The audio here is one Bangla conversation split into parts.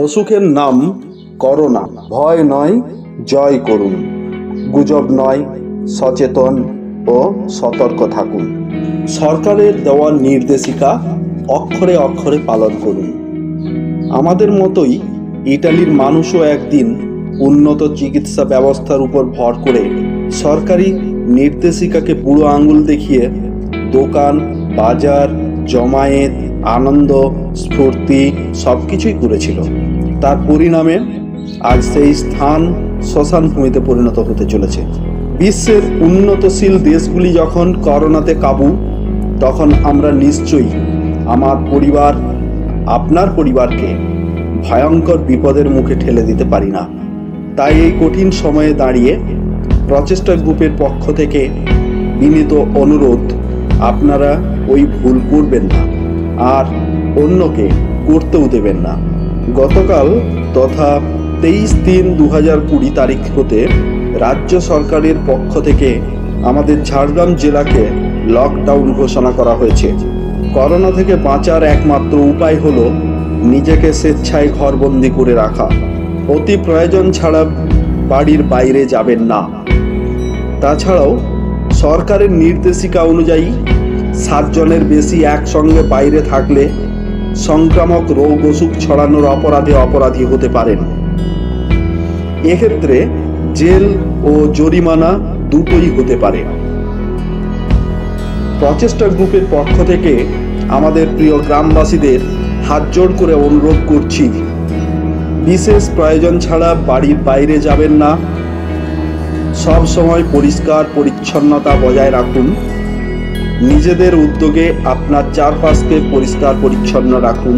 অসুখের নাম করোনা। ভয় নয়, জয় করুন। গুজব নয়, সচেতন ও সতর্ক থাকুন। সরকারের দেওয়া নির্দেশিকা অক্ষরে অক্ষরে পালন করুন। আমাদের মতোই ইটালির মানুষও একদিন উন্নত চিকিৎসা ব্যবস্থার উপর ভর করে সরকারি নির্দেশিকাকে বুড়ো আঙুল দেখিয়ে দোকান, বাজার, জমায়েত, আনন্দ, স্ফূর্তি সবকিছুই করেছিল। তার পরিণামে আজ সেই স্থান শ্মশান ভূমিতে পরিণত হতে চলেছে। বিশ্বের উন্নতশীল দেশগুলি যখন করোনাতে কাবু, তখন আমরা নিশ্চয়ই আমার পরিবার, আপনার পরিবারকে ভয়ঙ্কর বিপদের মুখে ঠেলে দিতে পারি না। তাই এই কঠিন সময়ে দাঁড়িয়ে প্রচেষ্টা গ্রুপের পক্ষ থেকে বিনীত অনুরোধ, আপনারা ওই ভুল করবেন না আর অন্যকে করতেও দেবেন না। গতকাল তথা 23/3/2020 তারিখ হতে রাজ্য সরকারের পক্ষ থেকে আমাদের ঝাড়গ্রাম জেলাকে লকডাউন ঘোষণা করা হয়েছে। করোনা থেকে বাঁচার একমাত্র উপায় হলো নিজেকে স্বেচ্ছায় ঘরবন্দি করে রাখা। অতি প্রয়োজন ছাড়া বাড়ির বাইরে যাবেন না। তাছাড়াও সরকারের নির্দেশিকা অনুযায়ী 7 জনের বেশি একসঙ্গে বাইরে থাকলে সংক্রামক রোগ অসুখ ছড়ানোর অপরাধী হতে পারেন। এক্ষেত্রে জেল ও জরিমানা দুটোই হতে পারে। প্রচেষ্টা গ্রুপের পক্ষ থেকে আমাদের প্রিয় গ্রামবাসীদের হাত জোড় করে অনুরোধ করছি, বিশেষ প্রয়োজন ছাড়া বাড়ির বাইরে যাবেন না। সব সময় পরিষ্কার পরিচ্ছন্নতা বজায় রাখুন। নিজেদের উদ্যোগে আপনার চারপাশকে পরিষ্কার পরিচ্ছন্ন রাখুন।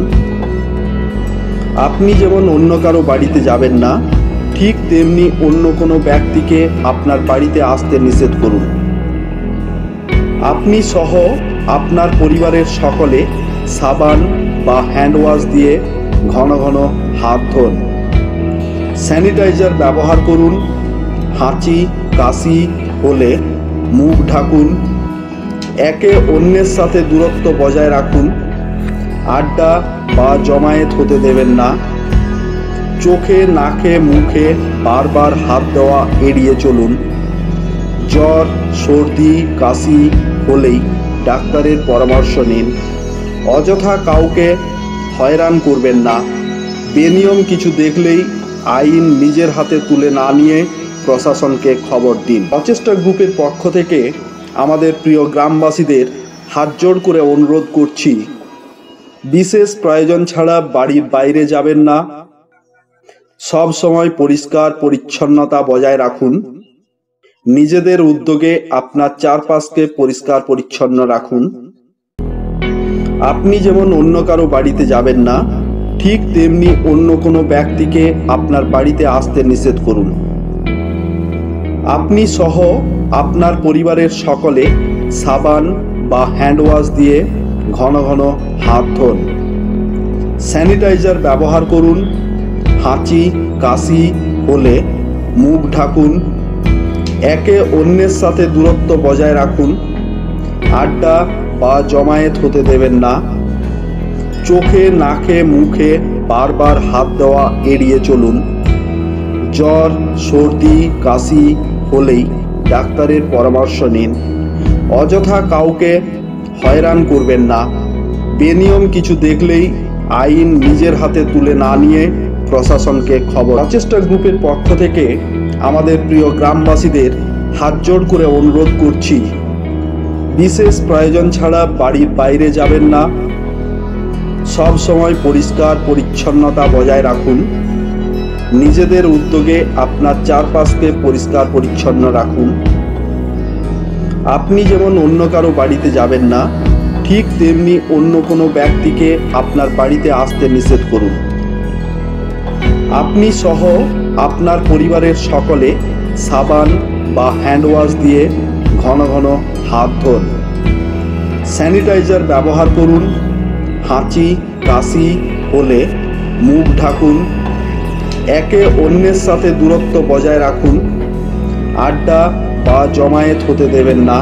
আপনি যেমন অন্য কারো বাড়িতে যাবেন না, ঠিক তেমনি অন্য কোনো ব্যক্তিকে আপনার বাড়িতে আসতে নিষেধ করুন। আপনি সহ আপনার পরিবারের সকলে সাবান বা হ্যান্ড ওয়াশ দিয়ে ঘন ঘন হাত ধোন। স্যানিটাইজার ব্যবহার করুন। হাঁচি কাশি হলে মুখ ঢাকুন। একে অন্যের সাথে দূরত্ব বজায় রাখুন। আড্ডা বা জমায়েত হতে দেবেন না। চোখে, নাকে, মুখে বারবার হাত দেওয়া এড়িয়ে চলুন। জ্বর, সর্দি, কাশি হলেই ডাক্তারের পরামর্শ নিন। অযথা কাউকে হয়রান করবেন না। বেনিয়ম কিছু দেখলেই আইন নিজের হাতে তুলে না নিয়ে প্রশাসনকে খবর দিন। প্রচেষ্টা গ্রুপের পক্ষ থেকে আমাদের প্রিয় গ্রামবাসীদের হাত জোড় করে অনুরোধ করছি, বিশেষ প্রয়োজন ছাড়া বাড়ির বাইরে যাবেন না। সব সময় পরিষ্কার পরিচ্ছন্নতা বজায় রাখুন। নিজেদের উদ্যোগে আপনার চারপাশকে পরিষ্কার পরিচ্ছন্ন রাখুন। আপনি যেমন অন্য কারো বাড়িতে যাবেন না, ঠিক তেমনি অন্য কোনো ব্যক্তিকে আপনার বাড়িতে আসতে নিষেধ করুন। আপনি সহ আপনার পরিবারের সকলে সাবান বা হ্যান্ড ওয়াশ দিয়ে ঘন ঘন হাত ধোন। স্যানিটাইজার ব্যবহার করুন। হাঁচি কাশি হলে মুখ ঢাকুন। একে অন্যের সাথে দূরত্ব বজায় রাখুন। আড্ডা বা জমায়েত হতে দেবেন না। চোখে, নাকে, মুখে বারবার হাত দেওয়া এড়িয়ে চলুন। জ্বর, সর্দি, কাশি হলেই ডাক্তারের পরামর্শ নিন। অযথা কাউকে হয়রান করবেন না। বেনিয়ম কিছু দেখলেই আইন নিজের হাতে তুলে না নিয়ে প্রশাসনকে খবর। প্রচেষ্টা গ্রুপের পক্ষ থেকে আমাদের প্রিয় গ্রামবাসীদের হাত জোড় করে অনুরোধ করছি, বিশেষ প্রয়োজন ছাড়া বাড়ির বাইরে যাবেন না। সব সময় পরিষ্কার পরিচ্ছন্নতা বজায় রাখুন। নিজেদের উদ্যোগে আপনার চারপাশকে পরিষ্কার পরিচ্ছন্ন রাখুন। আপনি যেমন অন্য কারো বাড়িতে যাবেন না, ঠিক তেমনি অন্য কোনো ব্যক্তিকে আপনার বাড়িতে আসতে নিষেধ করুন। আপনি সহ আপনার পরিবারের সকলে সাবান বা হ্যান্ড ওয়াশ দিয়ে ঘন ঘন হাত ধোন। স্যানিটাইজার ব্যবহার করুন। হাঁচি কাশি হলে মুখ ঢাকুন। একে অন্যের সাথে দূরত্ব বজায় রাখুন। আড্ডা বা জমায়েত হতে দেবেন না।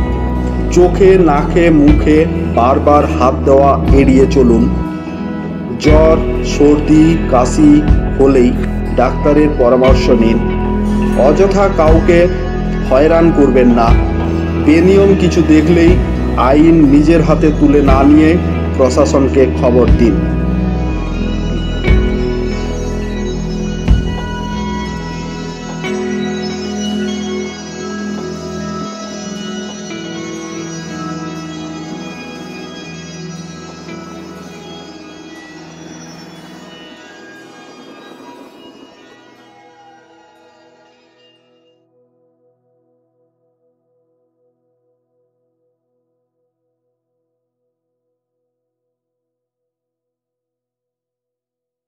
চোখে, নাকে, মুখে বারবার হাত দেওয়া এড়িয়ে চলুন। জ্বর, সর্দি, কাশি হলেই ডাক্তারের পরামর্শ নিন। অযথা কাউকে হয়রান করবেন না। বেনিয়ম কিছু দেখলেই আইন নিজের হাতে তুলে না নিয়ে প্রশাসনকে খবর দিন।